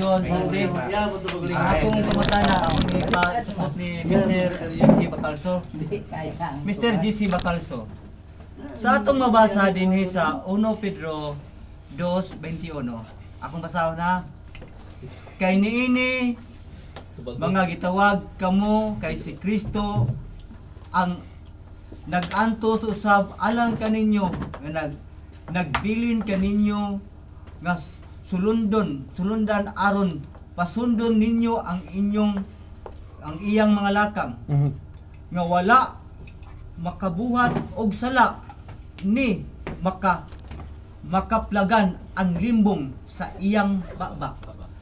John Sandy. Akong pangutana ako ni pasupot ni Mr. GC Bacalso. Mr. GC Bacalso. Sa atong mabasa dinhi sa 1 Pedro 2:21. Akong basahon na. Kay niini mga gitawag kamo kay si Kristo ang nag-antos usab alang kaninyo nga nagbilin kaninyo nga sulundan aron pasundon ninyo ang iyang mga lakang nga wala makabuhat og sala ni makaplagan ang limbong sa iyang baba.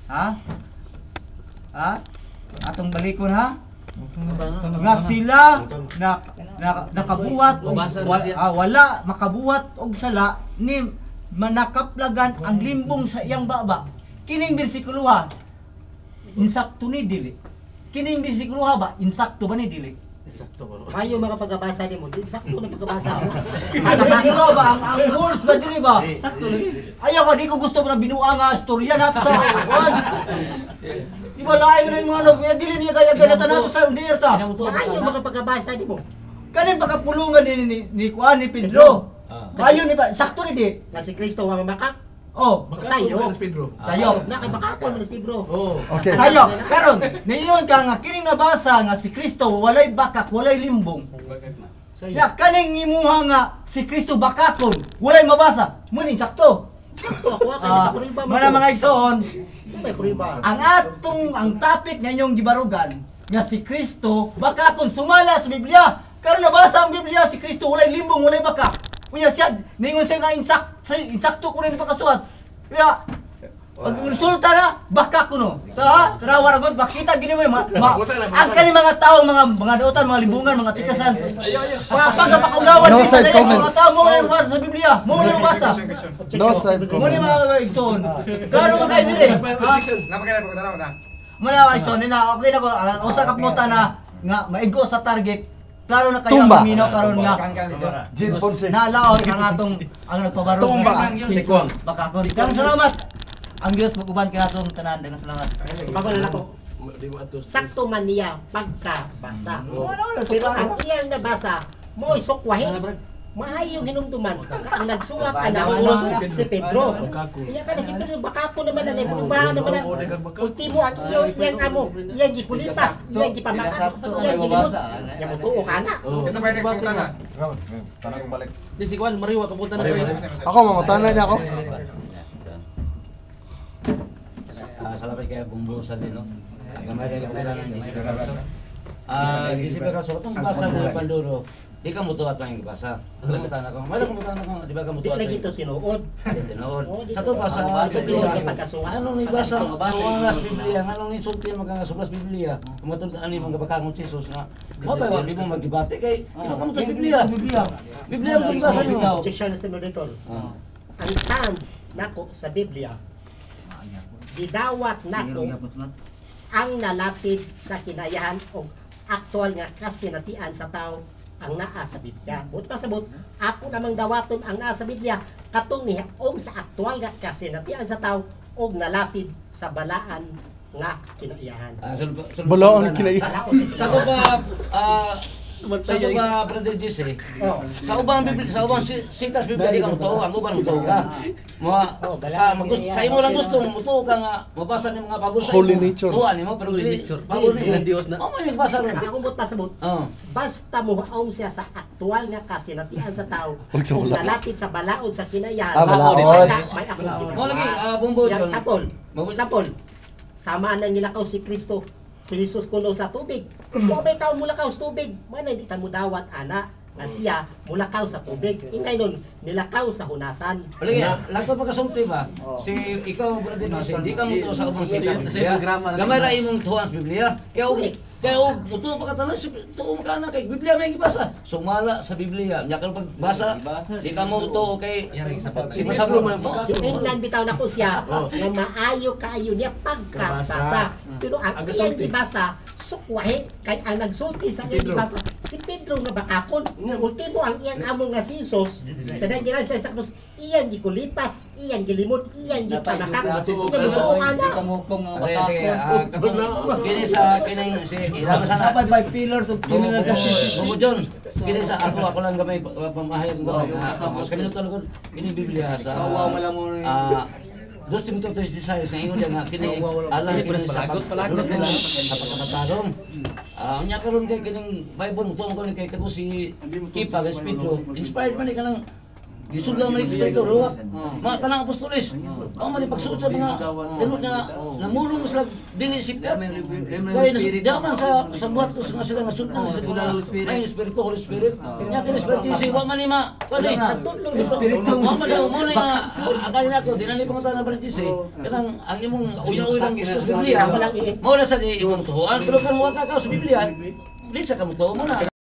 Atong balikon ha. Nga sila nakabuhat og wala makabuhat og sala ni manakaplagan ang limbong sa iyang baba. Kining bersikulo ha, insakto ni dili. Kining bersikulo ha ba, insakto ba ni dili? Insakto ba? Ayo mga pagkabasa ni mo, insakto na pagkabasa. Ang bersikulo ba, ang rules ba dili ba? Sakto lang. Ayaw ko, di ko gusto na binuang nga storya nato sa kuwan. Iba lain na yung mga ano, dili niya kaya ganatan nato sa undirta. Ayo mga pagkabasa ni mo. Kanin pagkapulungan ni Kuan ni Pedro. Kayo ni ba, sakto ni di. Na si Kristo ang makak. Oh, sayo. Sayo. Nakibakakon man si Pedro. Oh. Okay. Sayo. Karon, niyon ka nga kining nabasa nga si Kristo walay bakak, walay limbong. Ya kaning imuha nga si Kristo bakakon, walay mabasa. Muning sakto. Mana mga igsoon, ang topic ngayong gibarugan nga si Kristo bakakon sumala sa Biblia. Karon nabasa ang Biblia si Kristo walay limbong, walay bakak. Unya siya ningon siya nga insakto ko rin pagkasuhat. Kaya pag resulta na baka kuno. Ta tarawa ra gud bakita gini mo ang kani mga tao mga dautan mga limbungan mga tikasan. Pag makaulawan No din side comments. mga tao mo na basa sa Biblia. Mo na basa. No side Mo ni comments. mga igsoon. Klaro man kay dire. Napakaya pagkatanaw na. Mo na igsoon na okay na ko usa ka puta na nga maigo sa target. Klaro na kayo Tumba. ang minaw karon nga. Jin Ponce. Nalaon ang atong ang nagpabarog Tumba. si Jesus bakakon. Kang salamat. Ang Dios maguban ka atong tanan dengan salamat. Pagkunan ako. Sakto man niya pagkabasa. Pero ang iyang nabasa mo isukwahi. Mahayong hinumduman. Ang nagsuwak ana si Pedro. Iya ka na si Pedro bakako naman na ibubahan naman na. Ultimo ang iyang amo. Iyang gikulipas, iyang gipamakan, iyang gilimot. Yang mutuo ka na. Kasabay next punta na. Tanong ko balik. Di si Kwan, mariwa ka punta na. Ako, mamutanan niya ako. Salamat kay Bumbusan din, no? Gamay kay kailangan ni Jessica Carso. Jessica Carso, itong basa ng Panduro, di ka mutuat pa yung basa. Kalimutan ako. Mayroon kalimutan ako, di ba ka Di mutuat? lagi ito tinuod. Tinood. di Sa ito basa ng Tinuod Biblia. yung pagkasuhan. Anong ni basa? Tuwangas Biblia. Anong ni sulti mga sublas Biblia? Matundaan ni mga bakakong Jesus nga. Mabay, wali mo magdibate kay ino ka mutas Biblia. Biblia ang basa niyo. Objection na stimulator. Ang stand nako sa Biblia, gidawat nako ang nalatid sa kinayahan o aktual nga kasinatian sa tao ang naa sa Biblia. But pasabot, ako namang dawaton ang naa sa Biblia katong nihaom sa aktual nga kasinatian sa tao o nalatid sa balaan nga kinaiyahan. Balaon kinaiyahan. Balaon Sa ko ba sa ko ba Brother Jesse? Sa ubang Biblia, sa ubang sitas Biblia di ka mutuo, ang uban mutuo ka. Sa imo lang gusto mutuo ka nga mabasa ni mga pabor sa Holy nature. Tuan nimo pero dili pabor ni Dios na. Amo ni basa ron. Ako bot pasabot. Basta muhaom siya sa aktual nga kasinatian sa tao Huwag sa ug balaod. nalatid sa balaod sa kinayahan. Balaod. May ako. Mo lagi Bumbo Yan, John. sapol. Sama na nilakaw si Kristo. Si Jesus kuno sa tubig. Kung may tao mulakaw sa tubig, man hindi ta mo dawat ana nga siya mulakaw sa tubig. Ingay nun, nilakaw sa hunasan. Lagi, lagpo pagkasulti ba? Si ikaw Brother Jesse, di ka mutuo sa ubang sitas Biblia. Gamay ra imong tuan sa Biblia. Kaya mutuo pa ka tanan tuo ka na kay Biblia may gibasa. Sumala sa Biblia. Nya ka pagbasa, di ka mo tuo kay si masabro man mo. Tingnan bitaw na ko siya nga maayo kaayo niya pagkabasa. Pero ang iyang gibasa, sukwahe kay ang nagsulti sa iyang gibasa si Pedro nga bakakon. Ultimo ang iyang amo nga si Jesus. Sa dagiran sa saktos, iyang gikulipas, iyang gilimot, iyang gipamakak. Sinubuo nga na. Kamukong nga Sige, batakon. kini sa kining si ilang sana. Dapat by pillars of criminal justice. Bumo John, kini sa ako lang gamay pamahayan ko. Mas kami nutulog kini Biblia sa Kawawa mo. 2 Timoteo 3:16 nga ingon nga kini alang kini sa pagpalagot nila sa pagkakatarong. Unya karon kay kining Bible mo ko kay kato si Kipa Espiritu inspired man ka nang gisudlan man Espiritu ruwa. Mga tanang apostoles. Mao man pagsuot sa mga tinod nga namulong sila dili sipya. Kaya daman sa buhat nga sila nasudlan sa gula ay Espiritu Holy Spirit. Kanya kini Espiritu si wa man ni ma pali natudlong Espiritu mo man mo na akay nako dinali pangutan na Espiritu si kanang ang imong uyo-uyo gusto sa Biblia. Mao na sa imong tuhuan pero kan wa ka sa Biblia Lisa ka mo to mo na.